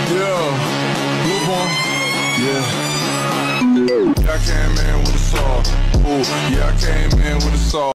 Yeah, Blue Ball. Yeah. Yeah, I came in with a saw. Ooh, yeah, I came in with a saw.